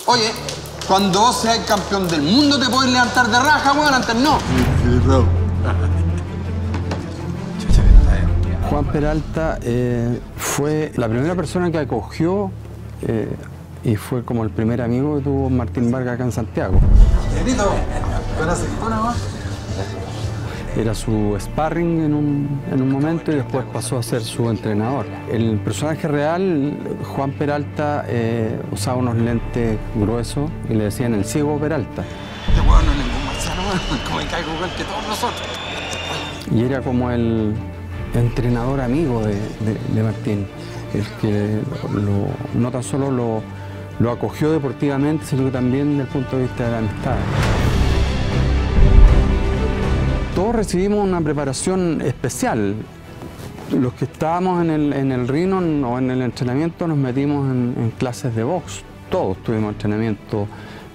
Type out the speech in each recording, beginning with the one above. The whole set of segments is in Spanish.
Oye, cuando vos seas campeón del mundo te podés levantar de raja, weón, antes no. Juan Peralta fue la primera persona que acogió y fue como el primer amigo que tuvo Martín Vargas acá en Santiago. Era su sparring en un momento y después pasó a ser su entrenador. El personaje real, Juan Peralta, usaba unos lentes gruesos y le decían el ciego Peralta. Este weón no es ningún marciano, weón, como me caigo igual que todos nosotros. Y era como el entrenador amigo de Martín, el que no tan solo lo acogió deportivamente, sino que también desde el punto de vista de la amistad. Todos recibimos una preparación especial. Los que estábamos en el ring o en el entrenamiento nos metimos en clases de box. Todos tuvimos entrenamiento.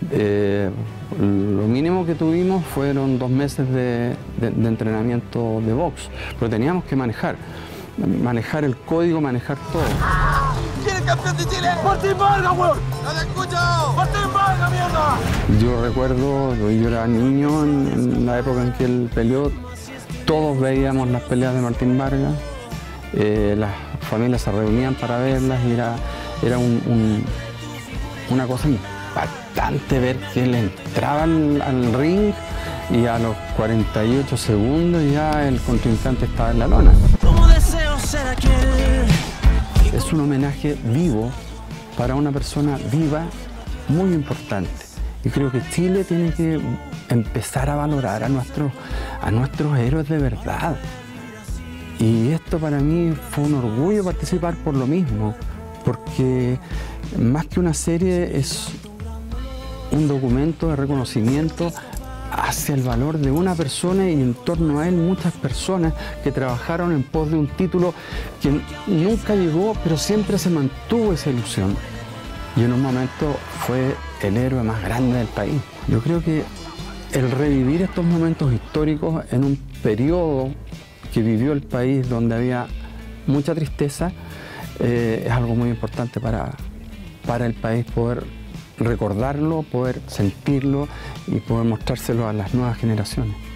Lo mínimo que tuvimos fueron 2 meses de entrenamiento de box, pero teníamos que manejar el código, manejar todo. ¿Quién es campeón de Chile? ¡Martín Vargas, weón! ¡No te escucho! ¡Martín Vargas, mierda! Yo recuerdo, yo era niño en la época en que él peleó, todos veíamos las peleas de Martín Vargas, las familias se reunían para verlas y era una cosa impactante ver que él entraba al ring y a los 48 segundos ya el contrincante estaba en la lona. Como deseo ser aquel. Es un homenaje vivo para una persona viva muy importante. Y creo que Chile tiene que empezar a valorar a nuestros héroes de verdad. Y esto para mí fue un orgullo participar por lo mismo, porque más que una serie es un documento de reconocimiento hacia el valor de una persona y en torno a él muchas personas que trabajaron en pos de un título que nunca llegó, pero siempre se mantuvo esa ilusión. Y en un momento fue el héroe más grande del país. Yo creo que el revivir estos momentos históricos en un periodo que vivió el país donde había mucha tristeza es algo muy importante para el país, poder recordarlo, poder sentirlo y poder mostrárselo a las nuevas generaciones.